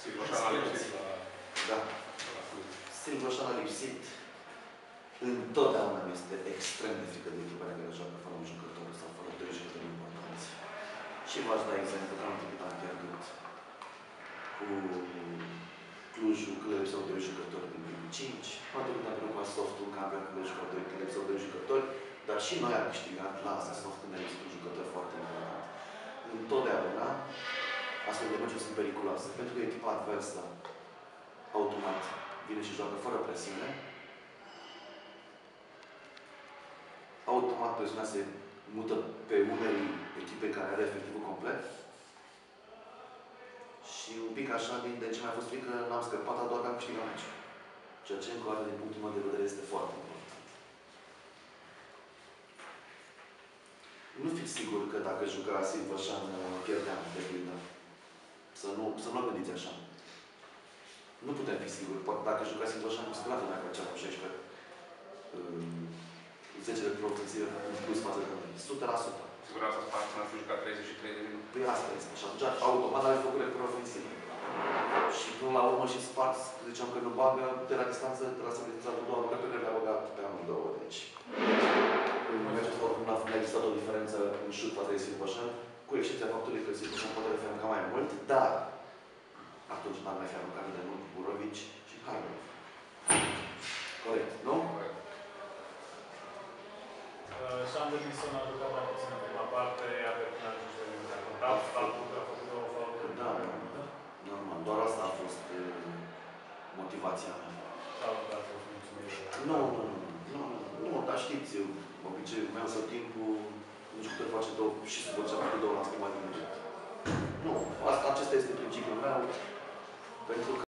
Silvoșan a lipsit la... Da. Silvoșan a lipsit. Întotdeauna este extrem de frică de echipa care joacă fără un jucător sau fără doi jucători importanți. Și v-aș da exemplu că am întâlnit am pierdut cu Clujul, că le lipseau doi jucători din primul 5. Poate când am pierdut cu Softul, că am pierdut cu jucători, că le lipseau doi jucători, dar și noi am câștigat la Soft când ne lipsit un jucător foarte important. Întotdeauna astfel de meciuri sunt periculoase, pentru că echipa adversă automat vine și joacă fără presiune. Automat presiunea se mută pe umerii echipei care are efectivul complet. Și un pic așa, de ce mi-a fost frică, n-am scăpat, doar că am câștigat meciul. Ceea ce, încă o dată, din punctul meu de vedere, este foarte important. Nu fiți sigur că dacă juca Silvoșan, pierdeam de pildă. Să nu gândiți așa. Nu putem fi siguri. Poate dacă juca Silvoșan, cu siguranță dacă făcea cu 16 10 de ofensive în plus față de noi. 100%. Siguranța spate până a fi jucat 33 de minute. Păi asta este. Și atunci, automat, ai făcut recură ofensivă. Și până la urmă și Spart, ziceam că nu bagă, de la distanță, de la să cu două lucruri pe care le-a băgat pe amândouă. Deci, în meciul ăsta, oricum, n-a existat o diferență în șut față de Silvoșan, cu excepția faptului că Silvoșan poate fi aruncat mai mult, dar atunci n-ar mai fi aruncat de mult Burovici și Harnov. Corect, nu? Corect. Sander Nilsson a jucat mai puțin în prima parte, iar pe final niște minute a contat. Faptul a făcut două faulturi. Da, normal. Doar asta a fost motivația mea. Sau nu a fost mulțumit? Nu, dar știți, obiceiul meu sau timpul, un jucător face două și se face două la schimbat din meci. Nu, acesta este principiul meu.